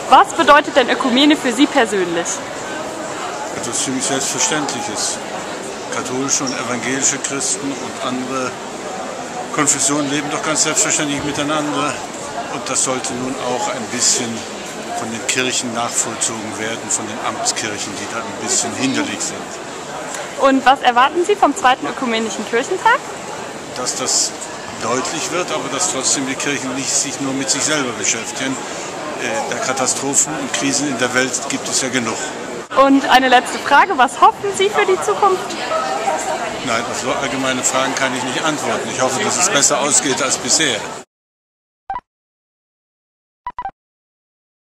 Was bedeutet denn Ökumene für Sie persönlich? Etwas ziemlich Selbstverständliches. Katholische und evangelische Christen und andere Konfessionen leben doch ganz selbstverständlich miteinander. Und das sollte nun auch ein bisschen von den Kirchen nachvollzogen werden, von den Amtskirchen, die da ein bisschen hinderlich sind. Und was erwarten Sie vom zweiten Ökumenischen Kirchentag? Dass das deutlich wird, aber dass trotzdem die Kirchen nicht sich nur mit sich selber beschäftigen. Der Katastrophen und Krisen in der Welt gibt es ja genug. Und eine letzte Frage, was hoffen Sie für die Zukunft? Nein, auf so allgemeine Fragen kann ich nicht antworten. Ich hoffe, dass es besser ausgeht als bisher.